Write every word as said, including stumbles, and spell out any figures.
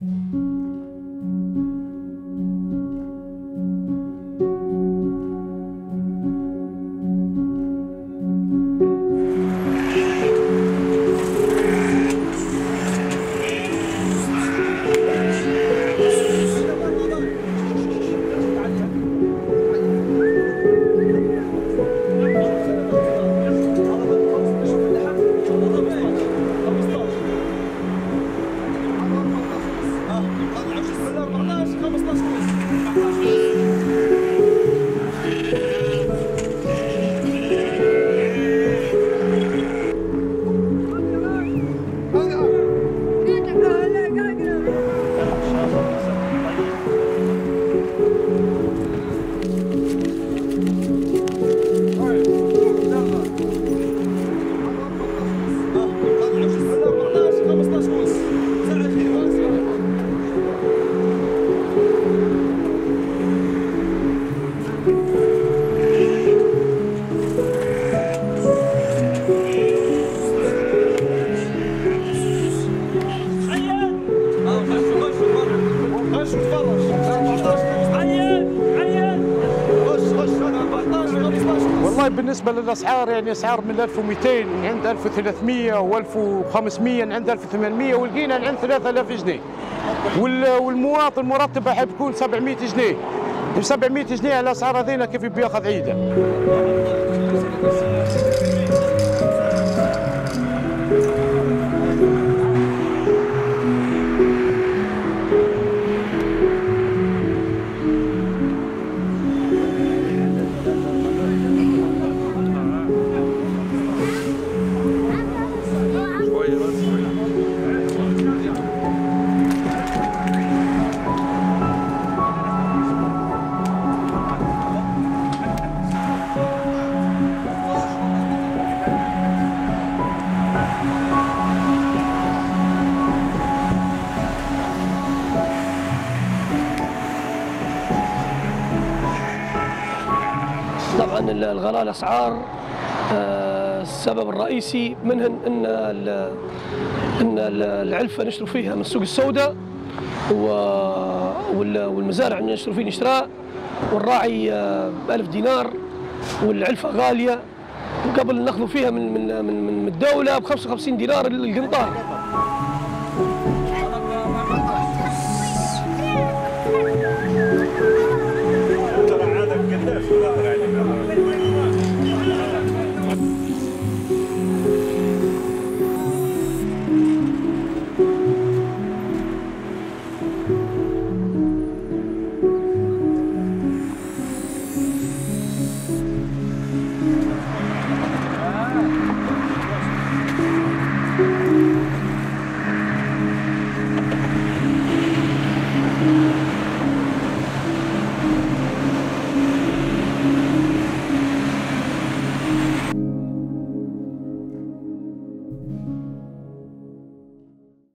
والله بالنسبة للأسعار يعني أسعار من ألف ومئتين عند ألف وثلاثمئة وألف وخمسمئة عند ألف وثمانمئة ولقينا عند ثلاثة آلاف جنيه، والمواطن مرتب حاب يكون سبعمئة جنيه، ب سبعمئة جنيه على الأسعار هذينا كيف بياخذ عيدة؟ طبعا الغلاء الاسعار السبب الرئيسي منهن ان ان العلفه نشتروا فيها من السوق السوداء، والمزارع نشتروا فيه شراء، والراعي بألف دينار، والعلفه غاليه، وقبل ناخذوا فيها من من من الدوله ب خمسة وخمسين دينار القنطار. ترى عادة قداش